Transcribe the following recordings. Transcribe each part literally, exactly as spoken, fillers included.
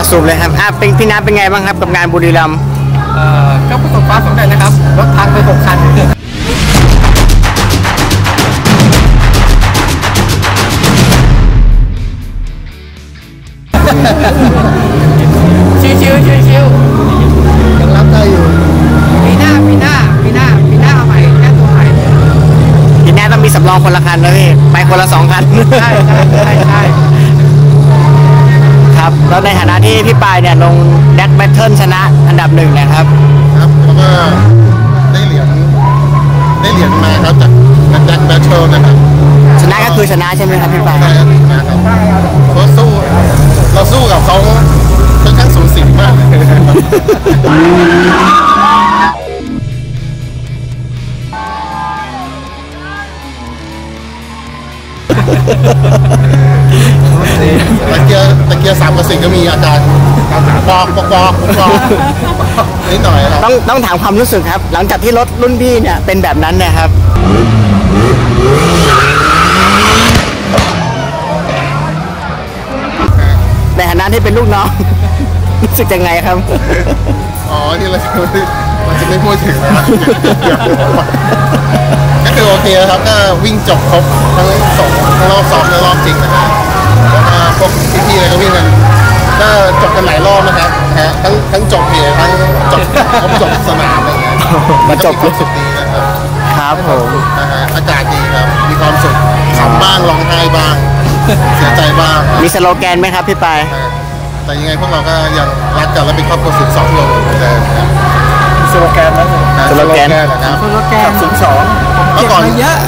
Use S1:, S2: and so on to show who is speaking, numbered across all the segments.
S1: สูบเลยครับอ่ะเป็นพี่น้ำเป็นไงบ้างครับกับงานบุรีรัมย์
S2: เอ่อก็ประสบความสำเร็จนะครับรถพังไปหกคันชิวชิวชิวชิว
S3: ยังรับได้อยู่
S2: ปีหน้าปีหน้าปีหน้าปีหน้าเอาใหม่แค่ตัวใหม่
S1: ปีหน้าต้องมีสำรองคนละคันนะพี่ไปคนละสองคัน
S2: ใช่ใช่ใช่ใช่
S1: ครับแล้วในฐานะที่พี่ปายเนี่ยลงแดกแบทเทิลชนะอันดับหนึ่งนะครับ
S3: ครับแล้วก็ได้เหรียญได้เหรียญมาครับจากแดกแบทเทิลนะครับ
S1: ชนะก็คือชนะใช่ไหมครับพี่ปาย
S3: ใช่ครับชนะครับเราสู้เราสู้กับเขาค่อนข้างสูสีมากตะเกียร์ตะเกียร์สามกระสิงก็มีอาการปอกปอกปอกปอกนิดหน่อยครับ
S1: ต้องต้องถามความรู้สึกครับหลังจากที่รถรุ่นพี่เนี่ยเป็นแบบนั้นนะครับในฐานะที่เป็นลูกน้องรู้สึกยังไงครับ
S3: อ๋อที่เราจะเราจะไม่พูดถึงนะครับก็คือโอเคครับก็วิ่งจบครบทั้งสองทั้งรอบซ้อมและรอบจริงนะครับแล้วก็พวกพี่ๆอะไรก็วิ่งกันก็จบกันหลายรอบนะครับทั้งทั้งจบเพจทั้งจบครบจบสนามอะไรเงี้ย
S1: มาจบ
S3: ความสุขดีนะครับ
S1: ครับผม
S3: นะฮะอากาศดีครับมีความสุขขำบ้างร้องไห้บ้างเสียใจบ้าง
S1: มีสโลแกนไหมครับพี่ปาย
S3: แต่ยังไงพวกเราก็ยังรักกันและเป็นครอบครัวสิบสองโลเหมือนเดิมครับ
S2: สโลแกนนะ
S1: สโลแกน
S3: นะครับ
S2: สโลแกนสิบสอง
S3: เมื่อก่อน
S2: เยอะ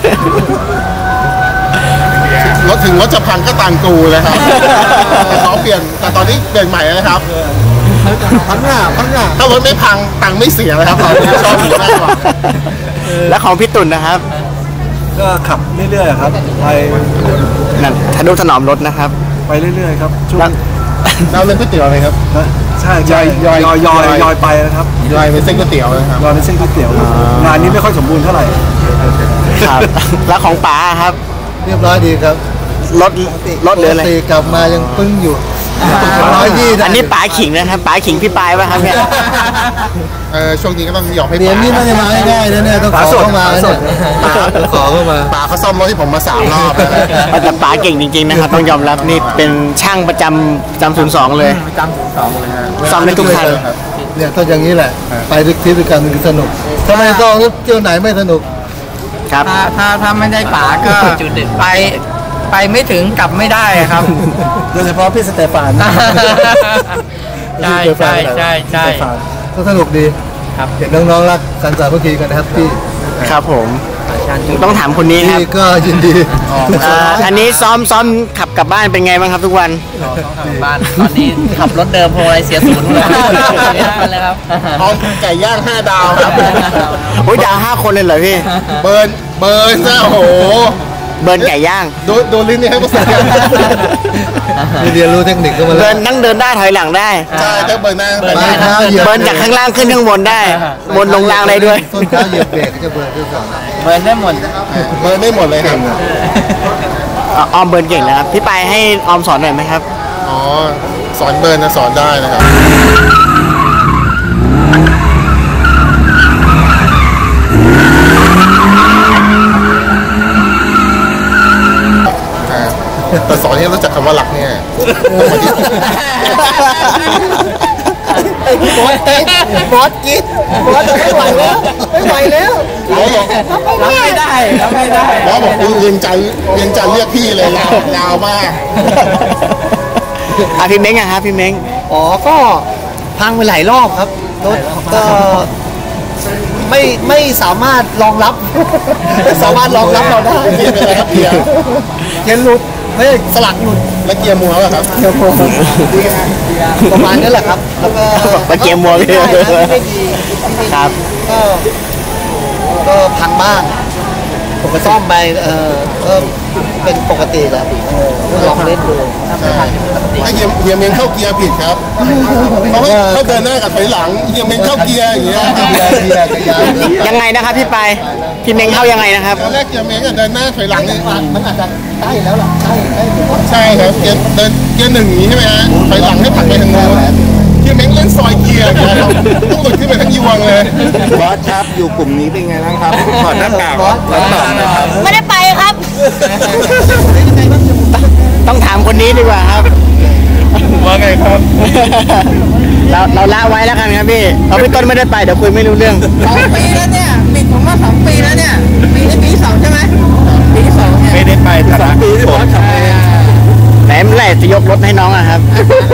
S3: รถถึงรถจะพังก็ต่างกูเลยครับแต่เขาเปลี่ยนแต่ตอนนี้เปลี่ยนใหม่แล้วนะครับพังหน้าพังหน้าถ้ารถไม่พังตังไม่เสียเลยครับเราชอบมากกว่า
S1: แล้วของพี่ตุ่นนะครับ
S4: ก็ขับเรื่อยๆครับไป
S1: นั่นทะนุถนอมรถนะครับ
S4: ไปเรื่อยๆครับช่วง
S3: เราเล่นก๋วยเตี๋ยวเลยครับ
S4: ใช่ย่อยย่อยย่อยย่อยไปนะครับ
S3: ย่อยเป็นเส้นก๋วยเตี๋ยวนะครับ
S4: ย่อยเป็นเส้นก๋วยเตี๋ยวงานนี้ไม่ค่อยสมบูรณ์เท่าไหร่
S1: ครับแล้วของป๋าครับ
S3: เรียบร้อยดีครับ
S1: รถรถเรืออะไร
S3: กลับมายังปึ้งอยู่
S1: ร้อยยี่อันนี้ป๋าขิงนะครับป๋าขิงพี่ปายป่ะครับเนี่ย
S3: เออช่วงนี้ก็ต้องหยอกให้
S4: เรียนนี่ไม่ได้มาง่ายๆนะเนี่ยต้องขอเข้ามาเนี่ยขอเข้ามา
S3: ป๋าเขาซ่อมรถที่ผมมาสามรอบ
S1: แล้วแต่ป๋าเก่งจริงๆนะครับต้องยอมรับนี่เป็นช่างประจำจำศูนย์สองเลย
S2: ประจำศูนย์สองเลยฮะ
S1: ซ่อมในทุกคัน
S4: เนี่ยต้องอย่างนี้แหละไปทุกที่ด้วยกันมันสนุกถ้าไม่ต้องเที่ยวไหนไม่สนุก
S1: ครับ
S2: ถ้าถ้าถ้าไม่ได้ป๋าก็ไปไปไม่ถึงกลับไม่ได้ครับ
S4: โดยเฉพาะพี่สเตฟาน
S2: ใช่ใช่ใช่ใช่
S4: ก็สนุกดี
S2: ครับ
S4: เห็นน้องๆรักกันสามัคคีกันนะครับพี่
S1: ครับผมต้องถามคนนี้ครับ
S4: พี่ก็ยินดี
S1: อันนี้ซ้อมซ้อมขับกลับบ้านเป็นไงบ้างครับทุกวัน
S2: บ้านตอนนี้ขับรถเดิมพวงอะไรเสียศูนย์เลยเลยครับ
S3: พร้อมไก่ย่างห้าดาวครับ
S1: โอ้ยดาวห้าคนเลยเหรอพี่
S3: เบิร์นเบิร์นนะโอ้โห
S1: เบิร์นไก่ย่าง
S3: ดูดูลิ้นนี่ให้ภาษา
S4: เรียนรู้เทคนิคก็มาแล้ว
S1: เบิร์นนั่งเดินได้ถอยหลังได้
S3: ใช่ก็เบิร์นนั่งเบิ
S1: ร์นจากข้างล่างขึ้นข้างบนได้บนลงล่างได้ด้วย
S4: ต้นขาเหยียบเบรกจะเบิร์นด้วยกัน
S2: เบิร์นได้หมด
S3: เบิร์นได้หมดเลยครับ
S1: ออมเบิร์นเก่งนะครับพี่ปายให้ออมสอนหน่อยไหมครับ
S3: อ๋อสอนเบิร์นนะสอนได้นะครับแต่สอนให้รู้จักคำว่าหลักเนี่ย
S1: บอสกิดบอสกิดบอสไม่ไหวแล้วไม่ไหวแล้ว
S2: รับไม่ได้รับไม่ได้
S3: บอสบอกคุณเรียนใจเรียนใจเรียกพี่เลยยาวยาวมาก
S1: อ่ะพี่เม้งอะครับพี่เม้ง
S5: อ๋อก็พังไปหลายรอบครับรถก็ไม่ไม่สามารถรองรับไม่สามารถรองรับเราได้
S3: เกียร์เป็นอะไรครับเกียร์
S5: เกียร์หลุดไม่สลักหลุด
S3: แล้วเกียร์มัวป่ะครับ
S5: เกียร์มัวประมาณนี้แหละครับแล้วก็
S1: เกียร์มัวไม่
S5: ได้ไม่ดี
S1: ครับ
S5: ก็ก็พังบ้างผมก็ซ่อมไปเออก็เป็นปกติแหละลองเล่นดู
S3: ไอเกียร์เกียร์เมนเข้าเกียร์ผิดครับเพราะว่าเขาเดินหน้ากับถอยหลังเกียร์เมนเข้าเกียร์อย่างเงี้ย
S1: ยังไงนะครับพี่ปายพี่เม้งเข้ายังไงนะครับ
S3: ตอนแรกเกียร์เมนเดินหน้าถอยหลัง
S5: มันอาจจะใกล้แล้วล่ะใช่
S3: ใช่ครับเกียร์เดินเกียร์หนึ่งอย่างนี้ใช่ไหมฮะถอยหลังให้ผักไปทางโน้อยู่กลุ่มนี้เป็นไงบ้างครับถอดหน้ากากแล้วตอบนะครับ
S6: ไม่ได้ไปครับ
S1: ต้องถามคนนี้ดีกว่าครับ
S3: ว่าไงครับ
S1: เราเราละไว้แล้วกันครับพี่เราพี่ต้นไม่ได้ไปเดี๋ยวคุยไม่รู้เรื่อง
S2: สองปีแล้วเนี่ยปิดผมว่าสองปีแล้วเนี่ยปีนี้ปีที่สองใช่ไหมปีที่สองเนี่ย
S3: ไม่ได้ไปแต่ละปีที่ผม
S1: ไหนเมื่อไหร่จะยกรถให้น้องอะครับ